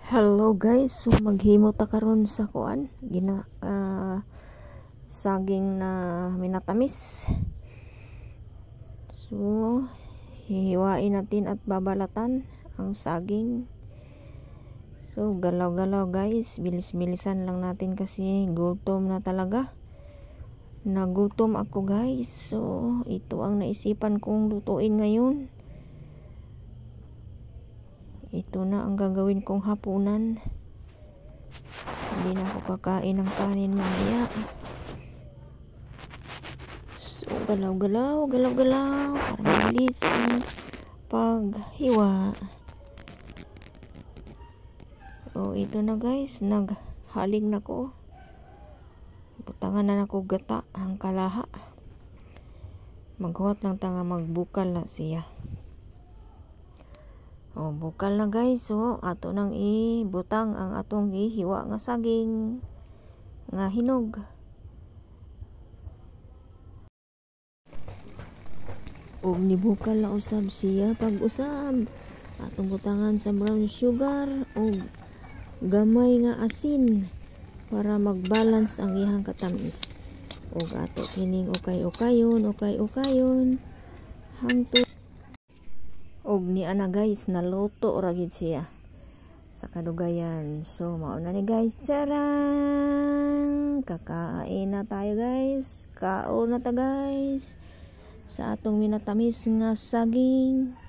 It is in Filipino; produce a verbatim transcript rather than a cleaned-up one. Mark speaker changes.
Speaker 1: Hello guys, so maghimo ta karon sa kuan gina uh, saging na minatamis. So hihiwain natin at babalatan ang saging. So galaw-galaw guys, bilis-bilisan lang natin kasi gutom na talaga. Nagutom ako guys. So ito ang naisipan kong lutuin ngayon. Ito na ang gagawin kong hapunan. Hindi na ako kakain ng kanin mamaya. So, galaw-galaw, galaw-galaw para mabilis ang paghiwa. So, ito na guys. Naghaling na ko. Butangan na ako gata ang kalaha. Maghuwat lang tanga magbukal na siya. Oh, bukal na guys. So, ato nang ibutang ang atong gihiwa nga saging nga hinog. Og nibukal na usab siya pag usab. Atong butangan sa brown sugar og gamay nga asin para mag-balance ang iyang katamis. Og ato kining ukay-ukayon, ukay-ukayon hangtod og ni ana guys naluto ra gid siya sa kadugayan. So mao na ni guys, charang kakain na tayo guys. Kaon na ta guys sa atong minatamis nga saging.